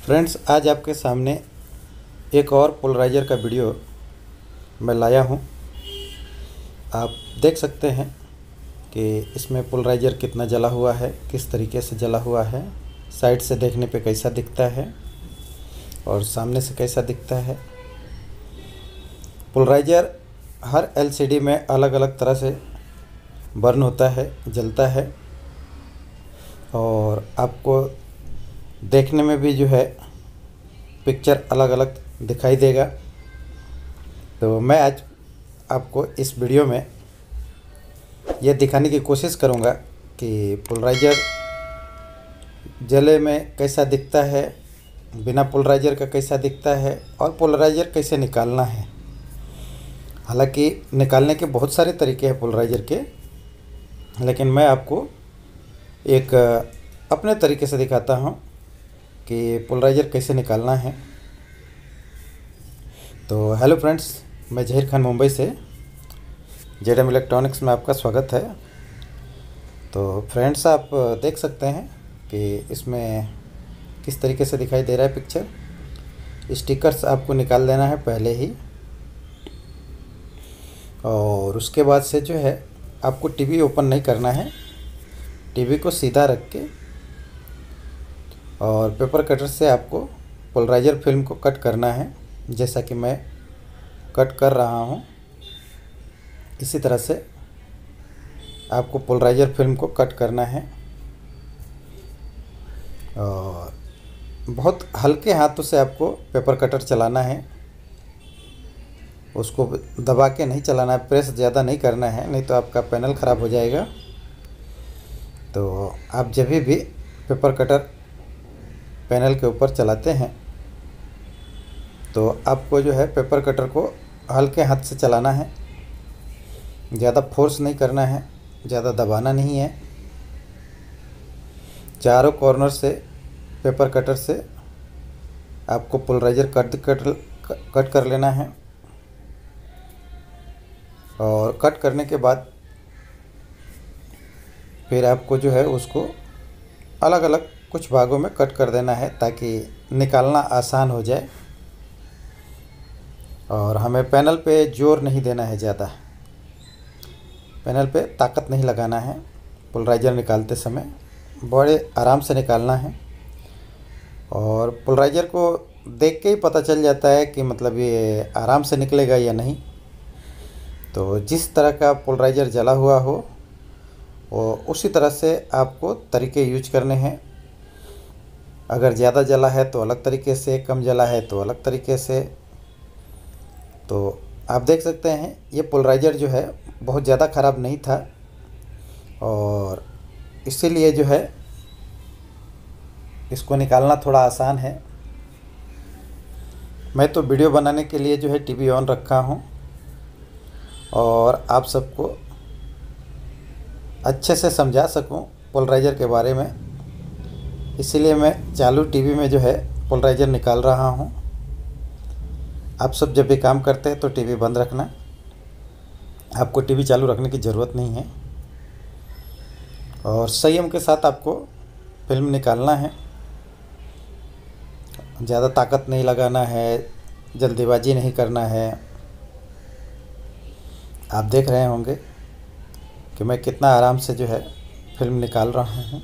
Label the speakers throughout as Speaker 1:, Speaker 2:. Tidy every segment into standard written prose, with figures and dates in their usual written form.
Speaker 1: Friends, आज आपके सामने एक और पोलराइज़र का वीडियो मैं लाया हूं। आप देख सकते हैं कि इसमें पोलराइज़र कितना जला हुआ है, किस तरीके से जला हुआ है, साइड से देखने पे कैसा दिखता है और सामने से कैसा दिखता है। पोलराइज़र हर एलसीडी में अलग अलग तरह से बर्न होता है, जलता है और आपको देखने में भी जो है पिक्चर अलग अलग दिखाई देगा। तो मैं आज आपको इस वीडियो में यह दिखाने की कोशिश करूंगा कि पोलराइज़र जले में कैसा दिखता है, बिना पोलराइज़र का कैसा दिखता है और पोलराइज़र कैसे निकालना है। हालांकि निकालने के बहुत सारे तरीके हैं पोलराइज़र के, लेकिन मैं आपको एक अपने तरीके से दिखाता हूं कि पोलराइज़र कैसे निकालना है। तो हेलो फ्रेंड्स, मैं जहीर खान मुंबई से जेडएम इलेक्ट्रॉनिक्स में आपका स्वागत है। तो फ्रेंड्स, आप देख सकते हैं कि इसमें किस तरीके से दिखाई दे रहा है पिक्चर। स्टिकर्स आपको निकाल देना है पहले ही, और उसके बाद से जो है आपको टीवी ओपन नहीं करना है। टीवी को सीधा रख के और पेपर कटर से आपको पोलराइज़र फिल्म को कट करना है, जैसा कि मैं कट कर रहा हूं। इसी तरह से आपको पोलराइज़र फिल्म को कट करना है और बहुत हल्के हाथों से आपको पेपर कटर चलाना है। उसको दबा के नहीं चलाना है, प्रेस ज़्यादा नहीं करना है, नहीं तो आपका पैनल ख़राब हो जाएगा। तो आप जब भी पेपर कटर पैनल के ऊपर चलाते हैं तो आपको जो है पेपर कटर को हल्के हाथ से चलाना है, ज़्यादा फोर्स नहीं करना है, ज़्यादा दबाना नहीं है। चारों कॉर्नर से पेपर कटर से आपको पोलराइज़र कट कर लेना है और कट करने के बाद फिर आपको जो है उसको अलग अलग कुछ भागों में कट कर देना है ताकि निकालना आसान हो जाए और हमें पैनल पे जोर नहीं देना है, ज़्यादा पैनल पे ताकत नहीं लगाना है। पोलराइज़र निकालते समय बड़े आराम से निकालना है और पोलराइज़र को देख के ही पता चल जाता है कि मतलब ये आराम से निकलेगा या नहीं। तो जिस तरह का पोलराइज़र जला हुआ हो वो उसी तरह से आपको तरीके यूज करने हैं। अगर ज़्यादा जला है तो अलग तरीके से, कम जला है तो अलग तरीके से। तो आप देख सकते हैं ये पोलराइज़र जो है बहुत ज़्यादा ख़राब नहीं था और इसीलिए जो है इसको निकालना थोड़ा आसान है। मैं तो वीडियो बनाने के लिए जो है टीवी ऑन रखा हूं और आप सबको अच्छे से समझा सकूं पोलराइज़र के बारे में, इसीलिए मैं चालू टीवी में जो है पोलराइज़र निकाल रहा हूं। आप सब जब भी काम करते हैं तो टीवी बंद रखना, आपको टीवी चालू रखने की ज़रूरत नहीं है और संयम के साथ आपको फिल्म निकालना है। ज़्यादा ताकत नहीं लगाना है, जल्दीबाजी नहीं करना है। आप देख रहे होंगे कि मैं कितना आराम से जो है फिल्म निकाल रहा हूँ।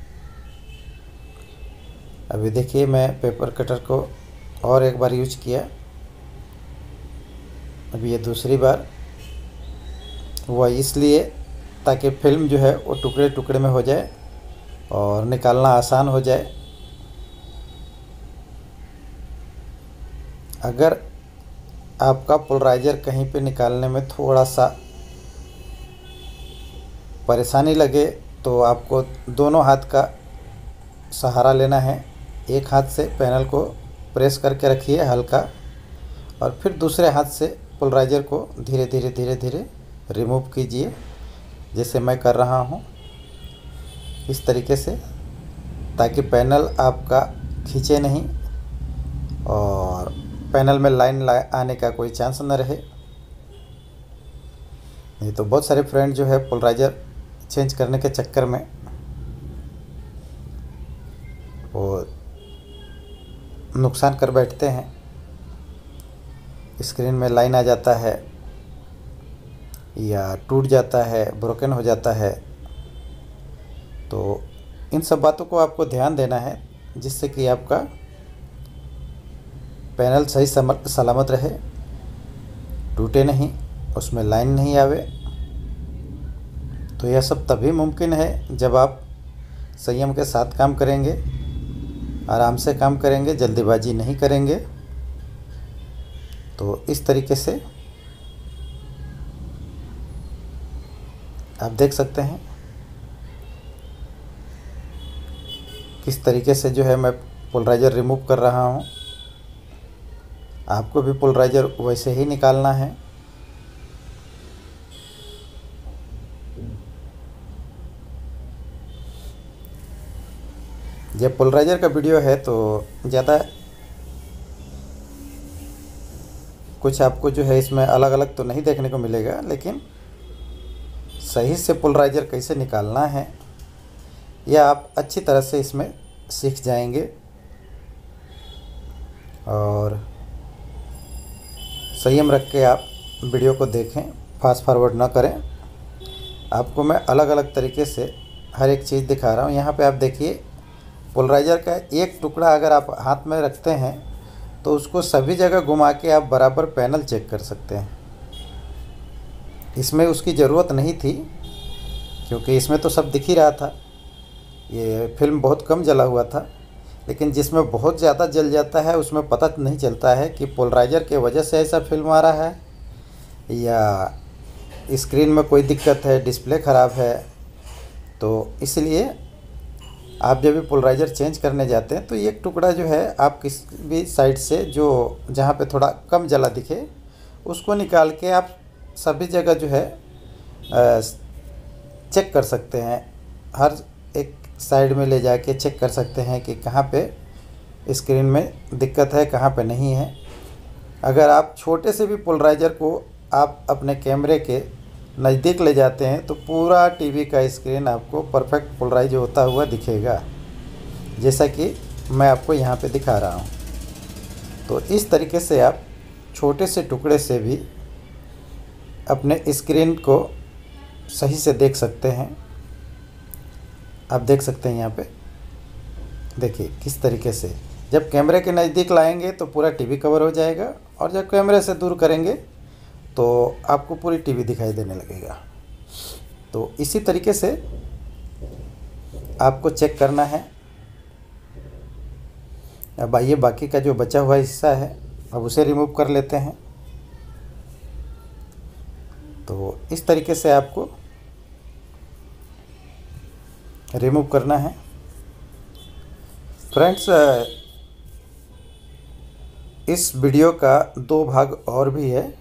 Speaker 1: अभी देखिए, मैं पेपर कटर को और एक बार यूज किया, अभी ये दूसरी बार हुआ, इसलिए ताकि फिल्म जो है वो टुकड़े टुकड़े में हो जाए और निकालना आसान हो जाए। अगर आपका पोलराइज़र कहीं पे निकालने में थोड़ा सा परेशानी लगे तो आपको दोनों हाथ का सहारा लेना है। एक हाथ से पैनल को प्रेस करके रखिए हल्का और फिर दूसरे हाथ से पोलराइज़र को धीरे धीरे धीरे धीरे रिमूव कीजिए, जैसे मैं कर रहा हूँ इस तरीके से, ताकि पैनल आपका खींचे नहीं और पैनल में लाइन आने का कोई चांस न रहे। नहीं तो बहुत सारे फ्रेंड जो है पोलराइज़र चेंज करने के चक्कर में वो नुकसान कर बैठते हैं, स्क्रीन में लाइन आ जाता है या टूट जाता है, ब्रोकन हो जाता है। तो इन सब बातों को आपको ध्यान देना है जिससे कि आपका पैनल सही सलामत रहे, टूटे नहीं, उसमें लाइन नहीं आवे। तो यह सब तभी मुमकिन है जब आप संयम के साथ काम करेंगे, आराम से काम करेंगे, जल्दीबाजी नहीं करेंगे। तो इस तरीके से आप देख सकते हैं किस तरीके से जो है मैं पोलराइज़र रिमूव कर रहा हूँ। आपको भी पोलराइज़र वैसे ही निकालना है। ये पोलराइज़र का वीडियो है तो ज़्यादा कुछ आपको जो है इसमें अलग अलग तो नहीं देखने को मिलेगा, लेकिन सही से पोलराइज़र कैसे निकालना है यह आप अच्छी तरह से इसमें सीख जाएंगे। और संयम रख के आप वीडियो को देखें, फास्ट फॉरवर्ड ना करें। आपको मैं अलग अलग तरीके से हर एक चीज़ दिखा रहा हूँ। यहाँ पे आप देखिए, पोलराइज़र का एक टुकड़ा अगर आप हाथ में रखते हैं तो उसको सभी जगह घुमा के आप बराबर पैनल चेक कर सकते हैं। इसमें उसकी ज़रूरत नहीं थी क्योंकि इसमें तो सब दिख ही रहा था। ये फिल्म बहुत कम जला हुआ था, लेकिन जिसमें बहुत ज़्यादा जल जाता है उसमें पता नहीं चलता है कि पोलराइज़र के वजह से ऐसा फिल्म आ रहा है या स्क्रीन में कोई दिक्कत है, डिस्प्ले ख़राब है। तो इसलिए आप जब भी पोलराइज़र चेंज करने जाते हैं तो एक टुकड़ा जो है आप किस भी साइड से जो जहाँ पे थोड़ा कम जला दिखे उसको निकाल के आप सभी जगह जो है चेक कर सकते हैं। हर एक साइड में ले जाके चेक कर सकते हैं कि कहाँ पे स्क्रीन में दिक्कत है, कहाँ पे नहीं है। अगर आप छोटे से भी पोलराइज़र को आप अपने कैमरे के नज़दीक ले जाते हैं तो पूरा टीवी का स्क्रीन आपको परफेक्ट पोलराइज होता हुआ दिखेगा, जैसा कि मैं आपको यहाँ पे दिखा रहा हूँ। तो इस तरीके से आप छोटे से टुकड़े से भी अपने स्क्रीन को सही से देख सकते हैं। आप देख सकते हैं यहाँ पे देखिए किस तरीके से जब कैमरे के नज़दीक लाएंगे तो पूरा टीवी कवर हो जाएगा, और जब कैमरे से दूर करेंगे तो आपको पूरी टीवी दिखाई देने लगेगा। तो इसी तरीके से आपको चेक करना है। अब आइए बाकी का जो बचा हुआ हिस्सा है अब उसे रिमूव कर लेते हैं। तो इस तरीके से आपको रिमूव करना है। फ्रेंड्स, इस वीडियो का 2 भाग और भी है।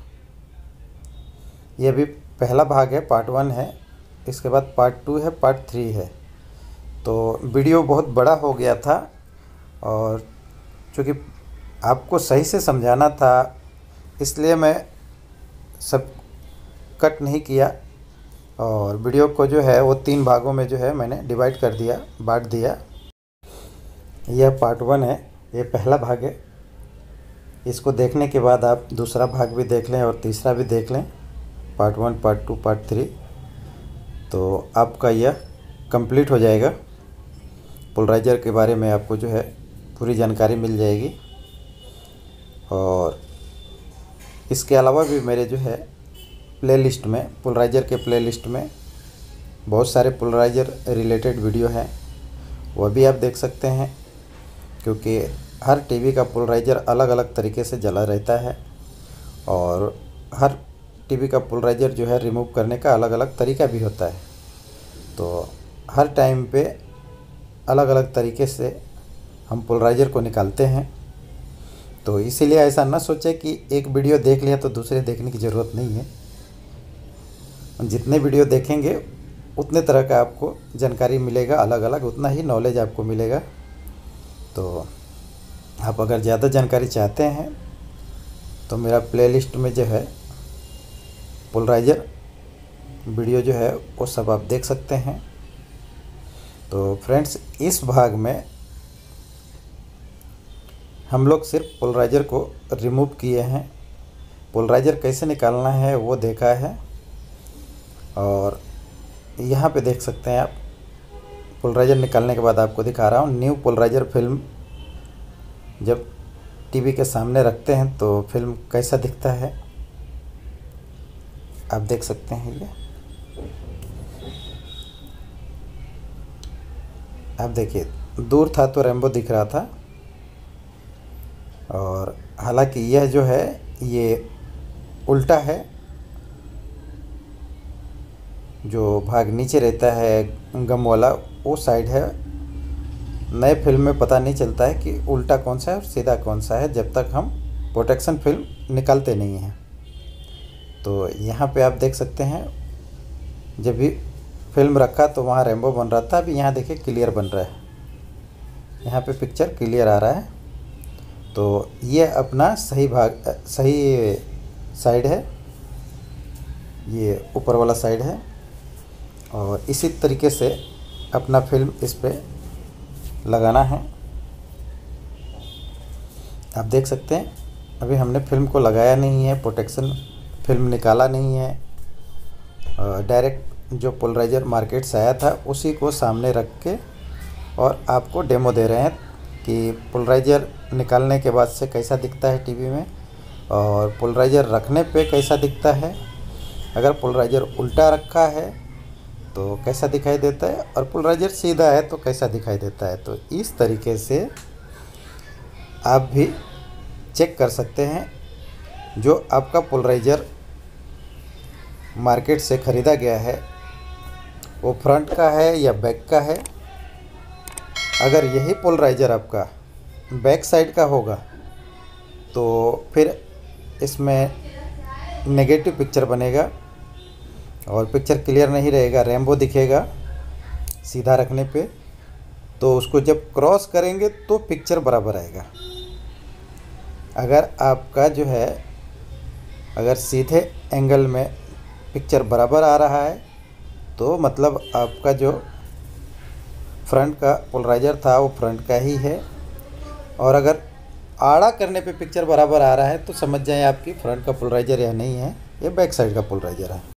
Speaker 1: यह भी पहला भाग है, पार्ट 1 है, इसके बाद पार्ट 2 है, पार्ट 3 है। तो वीडियो बहुत बड़ा हो गया था और चूँकि आपको सही से समझाना था इसलिए मैं सब कट नहीं किया और वीडियो को जो है वो 3 भागों में जो है मैंने डिवाइड कर दिया, बांट दिया। यह पार्ट 1 है, ये पहला भाग है। इसको देखने के बाद आप दूसरा भाग भी देख लें और तीसरा भी देख लें, पार्ट 1, पार्ट 2, पार्ट 3। तो आपका यह कंप्लीट हो जाएगा। पोलराइज़र के बारे में आपको जो है पूरी जानकारी मिल जाएगी। और इसके अलावा भी मेरे जो है प्लेलिस्ट में, पोलराइज़र के प्लेलिस्ट में बहुत सारे पोलराइज़र रिलेटेड वीडियो हैं, वह भी आप देख सकते हैं। क्योंकि हर टीवी का पोलराइज़र अलग अलग तरीके से जला रहता है और हर टीवी का पोलराइज़र जो है रिमूव करने का अलग अलग तरीका भी होता है। तो हर टाइम पे अलग अलग तरीके से हम पोलराइज़र को निकालते हैं। तो इसीलिए ऐसा ना सोचें कि एक वीडियो देख लिया तो दूसरे देखने की ज़रूरत नहीं है। जितने वीडियो देखेंगे उतने तरह का आपको जानकारी मिलेगा, अलग अलग उतना ही नॉलेज आपको मिलेगा। तो आप अगर ज़्यादा जानकारी चाहते हैं तो मेरा प्लेलिस्ट में जो है पोलराइज़र वीडियो जो है वो सब आप देख सकते हैं। तो फ्रेंड्स, इस भाग में हम लोग सिर्फ पोलराइज़र को रिमूव किए हैं, पोलराइज़र कैसे निकालना है वो देखा है। और यहाँ पे देख सकते हैं आप, पोलराइज़र निकालने के बाद आपको दिखा रहा हूँ न्यू पोलराइज़र फिल्म जब टीवी के सामने रखते हैं तो फिल्म कैसा दिखता है आप देख सकते हैं। ये आप देखिए, दूर था तो रेम्बो दिख रहा था, और हालांकि यह जो है ये उल्टा है, जो भाग नीचे रहता है गम वाला वो साइड है। नए फिल्म में पता नहीं चलता है कि उल्टा कौन सा है और सीधा कौन सा है जब तक हम प्रोटेक्शन फिल्म निकालते नहीं हैं। तो यहाँ पे आप देख सकते हैं, जब भी फिल्म रखा तो वहाँ रेम्बो बन रहा था, अभी यहाँ देखिए क्लियर बन रहा है, यहाँ पे पिक्चर क्लियर आ रहा है। तो ये अपना सही भाग, सही साइड है, ये ऊपर वाला साइड है। और इसी तरीके से अपना फिल्म इस पे लगाना है। आप देख सकते हैं अभी हमने फिल्म को लगाया नहीं है, प्रोटेक्शन फिल्म निकाला नहीं है, डायरेक्ट जो पोलराइज़र मार्केट से आया था उसी को सामने रख के और आपको डेमो दे रहे हैं कि पोलराइज़र निकालने के बाद से कैसा दिखता है टीवी में, और पोलराइज़र रखने पे कैसा दिखता है। अगर पोलराइज़र उल्टा रखा है तो कैसा दिखाई देता है, और पोलराइज़र सीधा है तो कैसा दिखाई देता है। तो इस तरीके से आप भी चेक कर सकते हैं जो आपका पोलराइज़र मार्केट से ख़रीदा गया है वो फ्रंट का है या बैक का है। अगर यही पोलराइज़र आपका बैक साइड का होगा तो फिर इसमें नेगेटिव पिक्चर बनेगा और पिक्चर क्लियर नहीं रहेगा, रेम्बो दिखेगा सीधा रखने पे। तो उसको जब क्रॉस करेंगे तो पिक्चर बराबर आएगा। अगर आपका जो है, अगर सीधे एंगल में पिक्चर बराबर आ रहा है तो मतलब आपका जो फ्रंट का पोलराइज़र था वो फ्रंट का ही है, और अगर आड़ा करने पे पिक्चर बराबर आ रहा है तो समझ जाएं आपकी फ्रंट का पोलराइज़र या नहीं है, ये बैक साइड का पोलराइज़र है।